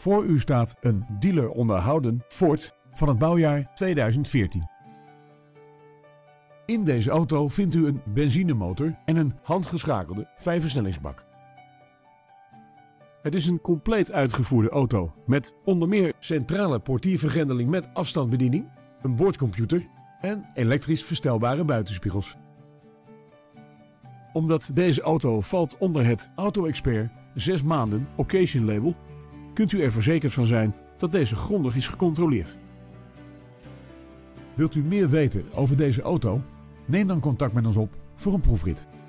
Voor u staat een dealer onderhouden Ford van het bouwjaar 2014. In deze auto vindt u een benzinemotor en een handgeschakelde 5-versnellingsbak. Het is een compleet uitgevoerde auto met onder meer centrale portiervergrendeling met afstandsbediening, een boordcomputer en elektrisch verstelbare buitenspiegels. Omdat deze auto valt onder het Auto Expert 6 maanden Occasion label, kunt u er verzekerd van zijn dat deze grondig is gecontroleerd. Wilt u meer weten over deze auto? Neem dan contact met ons op voor een proefrit.